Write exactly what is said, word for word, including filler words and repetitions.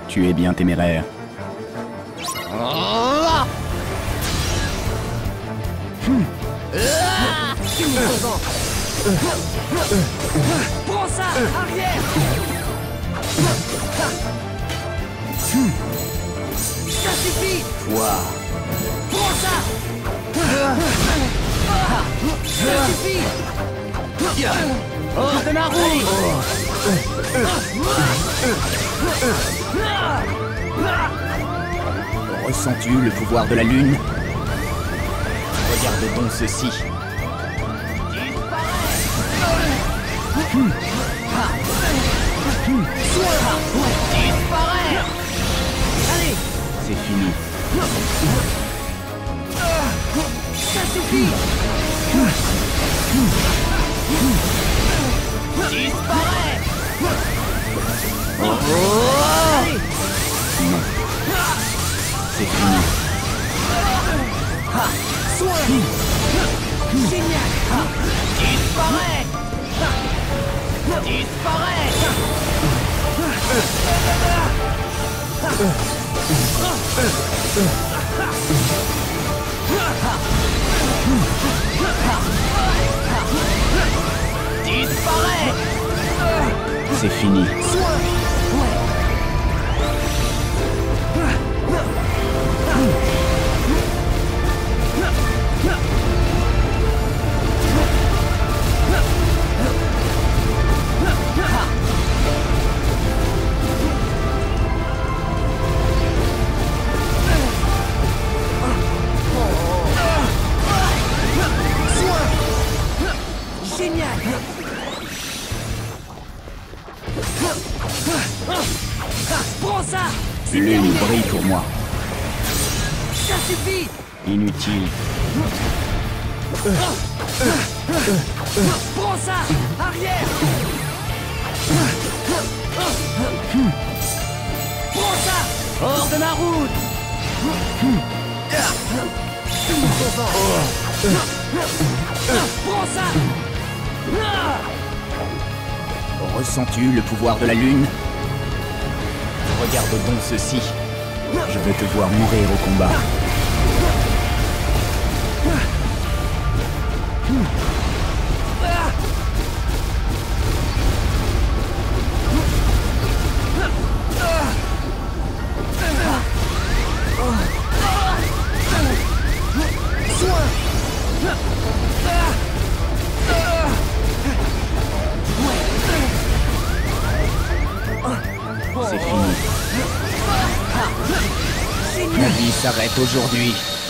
Tu es bien téméraire. Prends ça, arrière. Ça suffit. Toi. Prends ça. Ça suffit. Hors de ma route. Ressens-tu le pouvoir de la lune? Regarde donc ceci. Disparaît. Allez. C'est fini. Ça suffit. Disparaît. Allez. Non. C'est fini. Soin. Génial. Disparaît. Disparaît. Disparaît. C'est fini. Soin. Génial. Prends ça. C'est Lune terminé. brille pour moi. Ça suffit. Inutile. Prends ça. Arrière. Prends ça. Hors de ma route. Prends ça. Ressens-tu le pouvoir de la lune? Regarde donc ceci. Je veux te voir mourir au combat. C'est fini. La vie s'arrête aujourd'hui.